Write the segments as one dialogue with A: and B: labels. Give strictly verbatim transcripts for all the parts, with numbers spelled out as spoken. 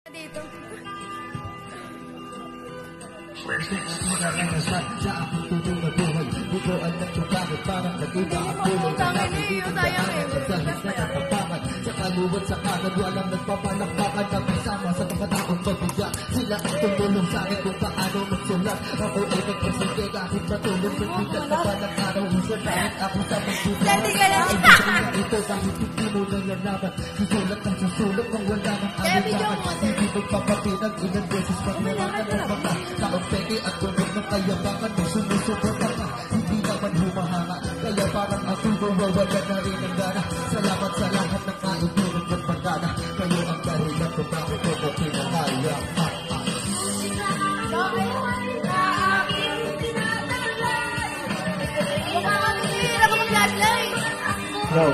A: Dito.
B: Magkakaroon sa sa aking tunay na buhay. Di ko alam kung bakit parang nag-iba ang buhay. Hindi ko daanan sa dahil na nakapangan. Sa kaluwat sa kanan, walang nagpapalakpakan. Kapasama sa mga taong mabiga. Sila ang tumulong sa akin kung paano magsulat. Ako ay nagpasige kahit matulog. Nagbigat na ba ng araw sa kahit ako sa magbubuhat.
A: Hindi ka lang.
B: Ito kahit hindi mo nalalaman. Susulat ang susulat kung wala ng alimangan. Hindi magpapapinag ilang beses paglalaman ng mga taong peke at gulong ng kayabangan mo sumusubot ka, hindi naman humahanga. Kaya parang ako mawawala na rin ang gana. Salamat sa lahat ng kaitulog at pagkana. Kayo ang dahilan kung bakit ako pinakaya.
C: No.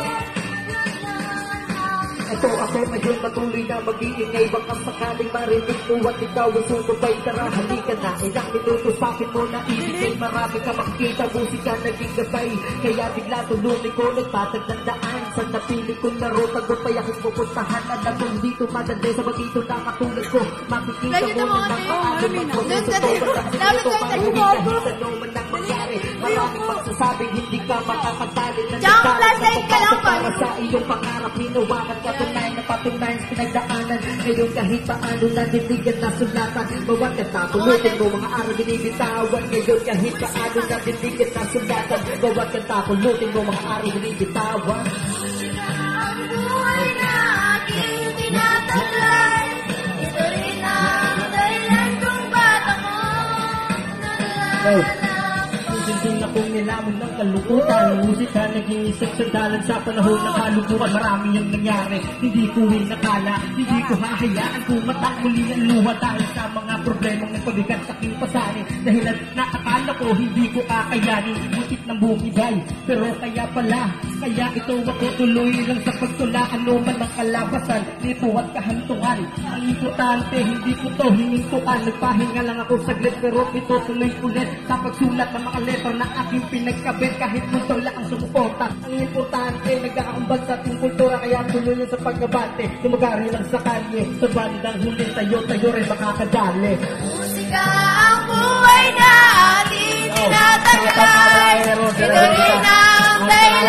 C: Ito ako ngayon patuloy na mag-iingay. Baka sakaling marinig mo at ikaw ang sumubay. Tara halika na, ilang minuto sa akin mo na ibigay. Marami ka makikita, musika naging gabay. Kaya bigla tulungan ko, nagpatag ng daan. Sa napili kong laro, tagumpay aking pupuntahan. Alam mo hindi tumadali sa magito na katulad ko. Makikita mo na ng paano magpuneso ko. Dapat kayo kahit ano man ang mangyari. Maraming magsasabing hindi ka makakatali.
A: Diyan, flashlight ka lang pa.
C: Para sa iyong pangarap, hinawakan ka tunay na patunay pinagdaanan. Ngayon kahit paano nanindigan na sulatan. Bawat katapulutin mo mga araw binibitawan. Ngayon kahit paano nanindigan na sulatan. Bawat katapulutin mo mga araw binibitawan.
A: Ang buhay na aking tinataglay. Ito rin ang dahilan kung ba't ako nalala.
C: Sinding akong nilamon ng kalukutan. Musika naging isang sandalan sa panahon ng kalukuhan. Marami ang nangyari, hindi ko inakala. Hindi ko hahayaan kung matang muli ang luha. Dahil sa mga problemang nagpabigat sa aking pasani. Dahil nakakala ko hindi ko kakayanin. Butit ng bumigay, pero kaya pala. Kaya ito ako tuloy lang sa pagtula. Ano man ang kalabasan, nito at kahantungan. Ang importante, hindi ko to hinintuan. Nagpahinga lang ako saglit, pero ito tuloy ulit sa pagsulat ng mga letter na aking pinagkabit. Kahit mundo lang ang sumuporta. Ang importante, nag-aambag sa ating kultura. Kaya tuloy sa pagkabate. Tumagari lang sa kalye. Sa bandang huli, tayo-tayo rin makakadali.
A: Musika ang buhay na ating tinataglay. Ito rin ang dahilan